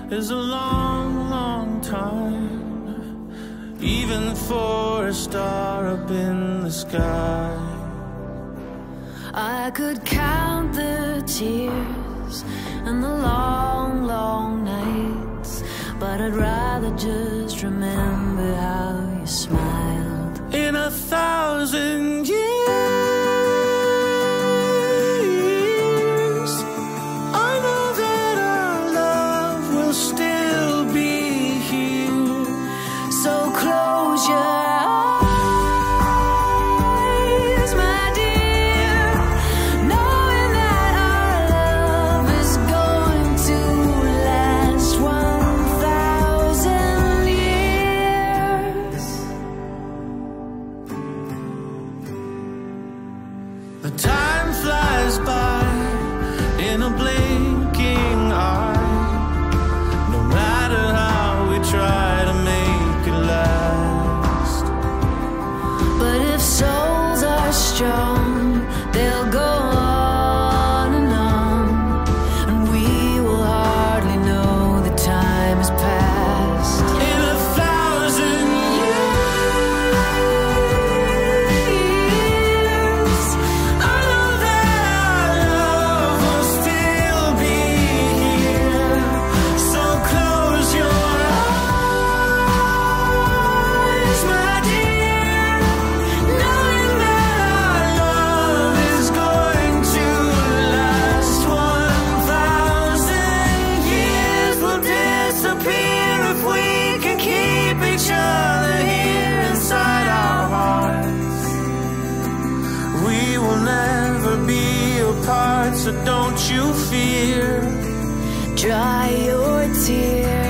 is a long, long time, even for a star up in the sky. I could count the tears and the long, long nights, but I'd rather just remember how you smiled. In 1,000 years, I know that our love will still be here. So close your eyes, my dear, knowing that our love is going to last 1,000 years. The time flies by in a blinking eye. No matter how we try to make it last, But if souls are strong, they'll go on, and we will hardly know the time has passed. in 1,000 years, I know that our love will still be here. So close your eyes, my dear, knowing that our love is going to last 1,000 years. We'll disappear if we can keep each other here inside our hearts. We will never be apart, so don't you fear. Dry your tears.